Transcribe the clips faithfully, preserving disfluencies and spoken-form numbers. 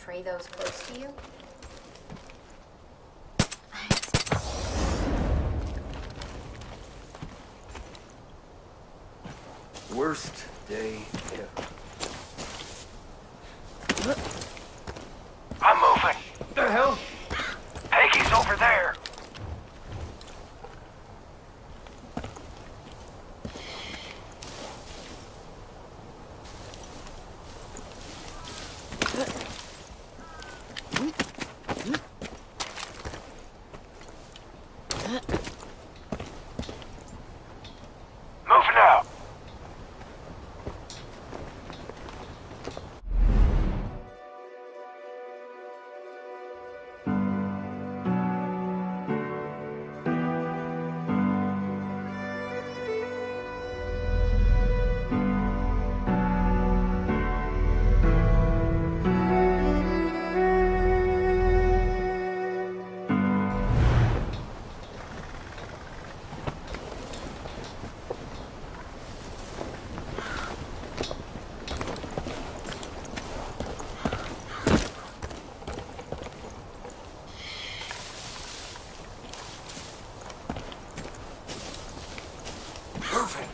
betray those close to you? Worst day ever. I'm moving. The hell? Peggy's over there. Moving out. Moving.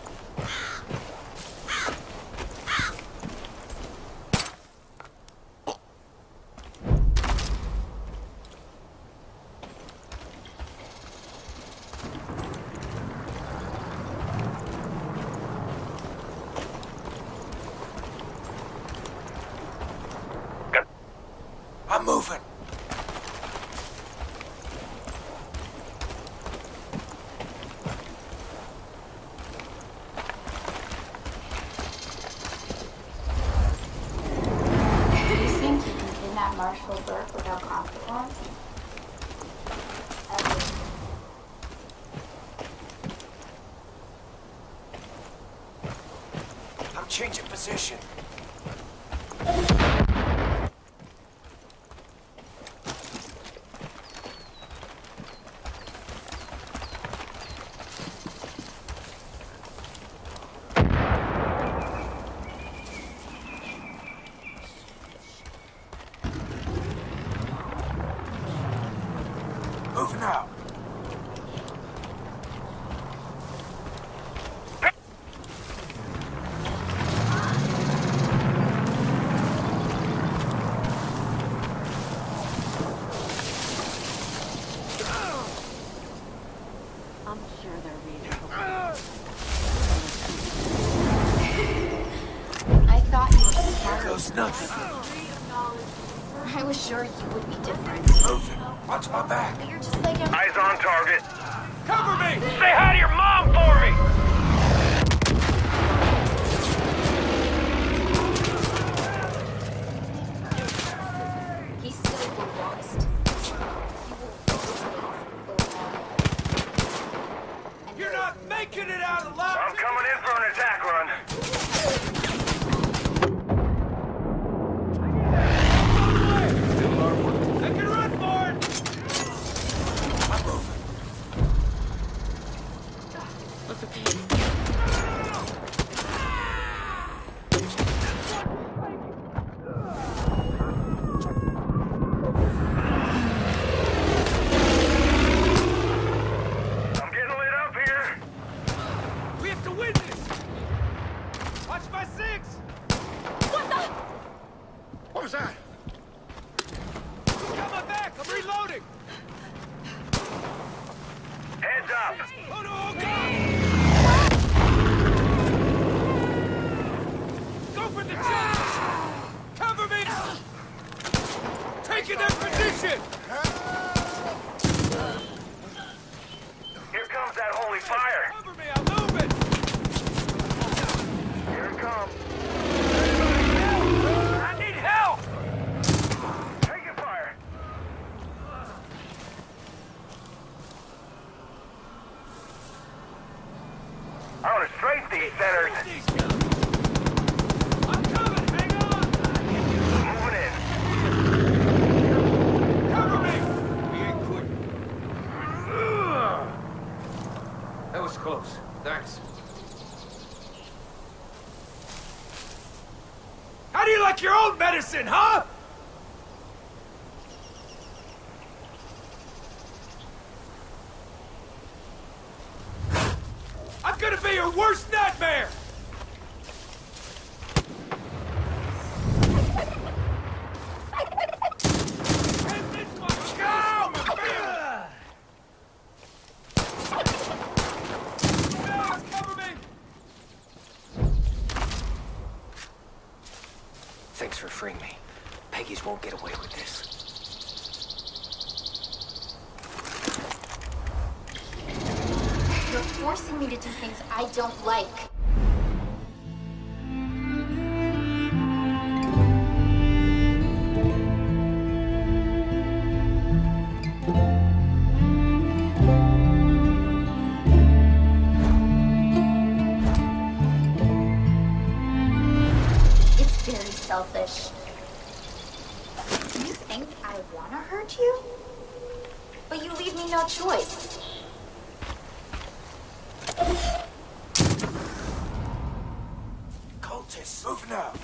I'm moving. Marshall Burke without consequence? I'm changing position. Moving out. I'm sure they're reasonable. I thought you were smart. Here goes nothing. I was sure you would be different. Moving. Watch my back. But you're just like every- Eyes on target. Cover me! Say hi to your mom for me! He's still the worst. He will always go wrong. And You're there not is making it out alive! I'm coming in for an attack run. I can run for it! I'm moving. Look the pain. I'm getting lit up here. We have to win this. Watch my six. What the? What was that? Got my back. I'm reloading. Heads up. Oh no, oh God. Go for the jump. Cover me. Taking their position. Here comes that holy fire. Cover me. I'm moving. Here it comes. I need help. Taking fire. I want to straight these centers. I'm coming. Hang on. Moving in. Cover me. We ain't quitting. That was close. Thanks. How do you like your own medicine, huh? worst nightmare! Thanks for freeing me. Peggy's won't get away with this. You're forcing me to do things I don't like. It's very selfish. You think I want to hurt you? But you leave me no choice. Cultists, move now.